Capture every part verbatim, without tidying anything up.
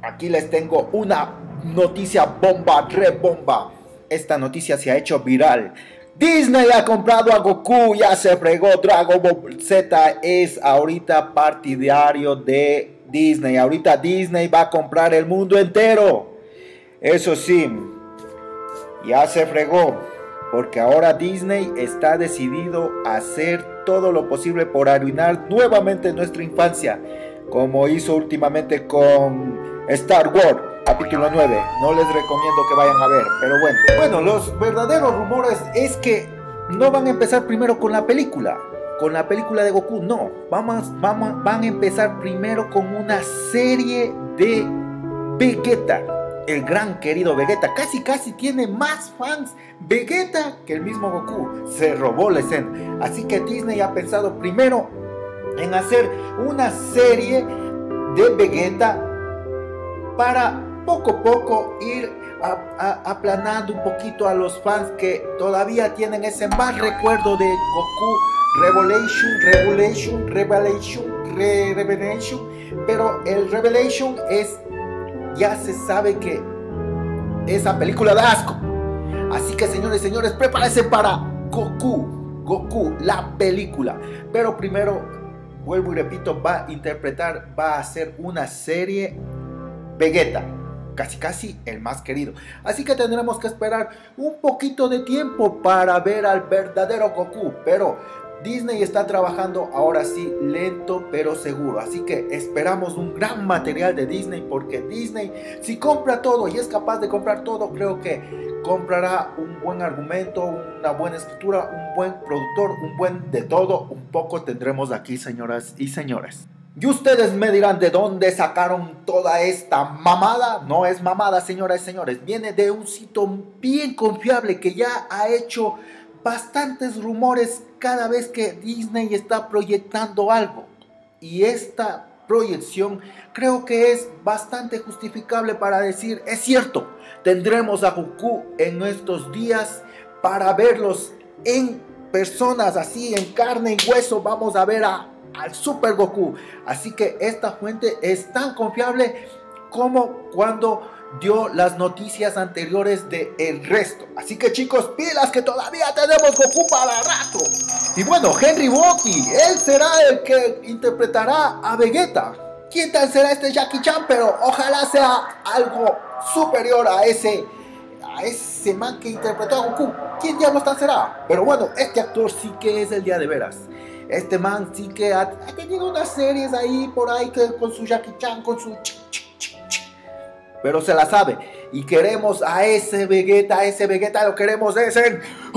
aquí les tengo una noticia bomba, re bomba. Esta noticia se ha hecho viral. Disney ha comprado a Goku, ya se fregó. Dragon Ball Z es ahorita partidario de Disney. Ahorita Disney va a comprar el mundo entero. Eso sí, ya se fregó, porque ahora Disney está decidido a hacer todo lo posible por arruinar nuevamente nuestra infancia, como hizo últimamente con Star Wars capítulo nueve. No les recomiendo que vayan a ver, pero bueno. Bueno, los verdaderos rumores es que no van a empezar primero con la película, con la película de Goku, no. Vamos, vamos, van a empezar primero con una serie de Vegeta. El gran querido Vegeta, casi casi tiene más fans Vegeta que el mismo Goku. Se robó la escena. Así que Disney ha pensado primero en hacer una serie de Vegeta para poco a poco ir a, a, aplanando un poquito a los fans que todavía tienen ese mal recuerdo de Goku Revelation, Revelation, Revelation, Re Revelation. Pero el Revelation es, ya se sabe que esa película da asco. Así que señores y señores, prepárense para Goku, Goku, la película. Pero primero, vuelvo y repito, va a interpretar, va a hacer una serie Vegeta, casi casi el más querido. Así que tendremos que esperar un poquito de tiempo para ver al verdadero Goku. Pero Disney está trabajando ahora sí lento pero seguro. Así que esperamos un gran material de Disney, porque Disney, si compra todo y es capaz de comprar todo, creo que comprará un buen argumento, una buena escritura, un buen productor, un buen de todo. Un poco tendremos aquí, señoras y señores. Y ustedes me dirán de dónde sacaron toda esta mamada. No es mamada, señoras y señores. Viene de un sitio bien confiable que ya ha hecho bastantes rumores cada vez que Disney está proyectando algo. Y esta proyección creo que es bastante justificable para decir, es cierto, tendremos a Goku en estos días para verlos en personas, así en carne y hueso. Vamos a ver a al Super Goku. Así que esta fuente es tan confiable como cuando dio las noticias anteriores de el resto. Así que chicos, pilas que todavía tenemos Goku para rato. Y bueno, Henry Botti, él será el que interpretará a Vegeta. ¿Quién tal será este Jackie Chan? Pero ojalá sea algo superior a ese a ese man que interpretó a Goku. ¿Quién diablos tal será? Pero bueno, este actor sí que es el día de veras. Este man sí que ha, ha tenido unas series ahí por ahí que, con su Jackie Chan, con su ch, ch, ch, ch. Pero se la sabe. Y queremos a ese Vegeta, a ese Vegeta lo queremos ese.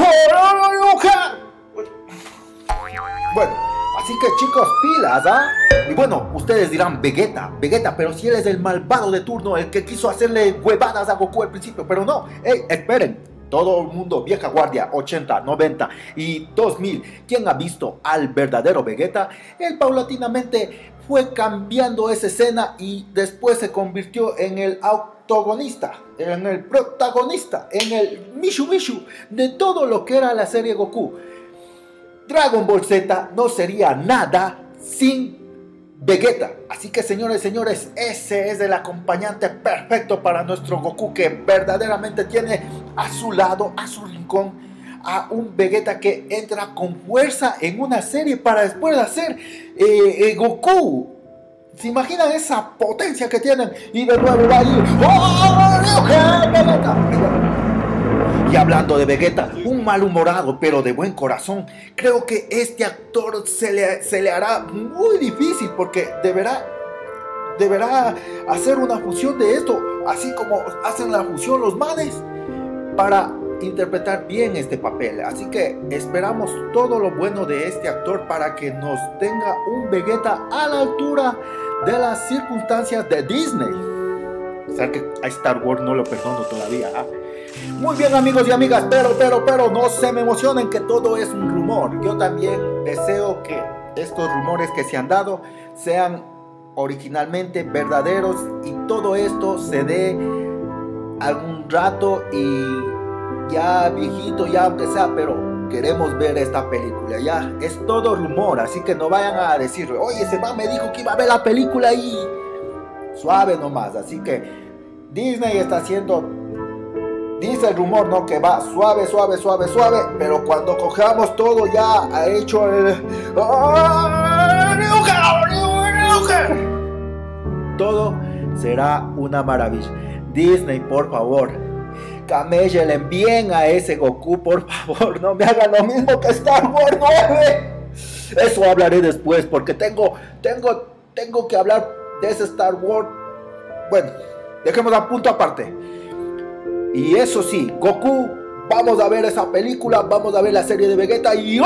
Bueno, así que chicos, pilas, ¿ah? ¿eh? Y bueno, ustedes dirán, Vegeta, Vegeta, pero si él es el malvado de turno, el que quiso hacerle huevadas a Goku al principio. Pero no, hey, esperen. Todo el mundo, vieja guardia, ochenta, noventa y dos mil, ¿quién ha visto al verdadero Vegeta? Él paulatinamente fue cambiando esa escena y después se convirtió en el autogonista, en el protagonista, en el Mishu Mishu de todo lo que era la serie Goku. Dragon Ball Z no sería nada sin Vegeta. Así que señores y señores, ese es el acompañante perfecto para nuestro Goku, que verdaderamente tiene a su lado, a su rincón, a un Vegeta que entra con fuerza en una serie para después hacer eh, eh, Goku. ¿Se imaginan esa potencia que tienen? Y de nuevo va a ir ¡oh, Vegeta! Y hablando de Vegeta, un malhumorado pero de buen corazón, creo que este actor se le, se le hará muy difícil, porque deberá, deberá hacer una fusión de esto, así como hacen la fusión los manes, para interpretar bien este papel. Así que esperamos todo lo bueno de este actor para que nos tenga un Vegeta a la altura de las circunstancias de Disney. O sea que a Star Wars no lo perdono todavía, ¿eh? Muy bien, amigos y amigas, pero, pero, pero no se me emocionen, que todo es un rumor. Yo también deseo que estos rumores que se han dado sean originalmente verdaderos y todo esto se dé algún rato y ya viejito, ya aunque sea, pero queremos ver esta película. Ya es todo rumor, así que no vayan a decir, oye, ese man me dijo que iba a ver la película y suave nomás. Así que Disney está haciendo, dice el rumor, ¿no? Que va suave, suave, suave, suave. Pero cuando cojamos todo ya ha hecho el... todo será una maravilla. Disney, por favor, camellen bien a ese Goku, por favor. No me hagan lo mismo que Star Wars nueve. Eso hablaré después, porque tengo, tengo, tengo que hablar de ese Star Wars. Bueno, dejemos a punto aparte. Y eso sí, Goku, vamos a ver esa película, vamos a ver la serie de Vegeta y...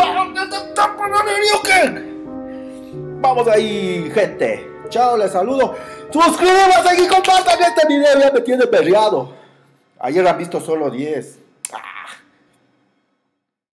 vamos ahí, gente. Chao, les saludo. Suscríbanse y compartan este video, ya me tiene perreado. Ayer han visto solo diez.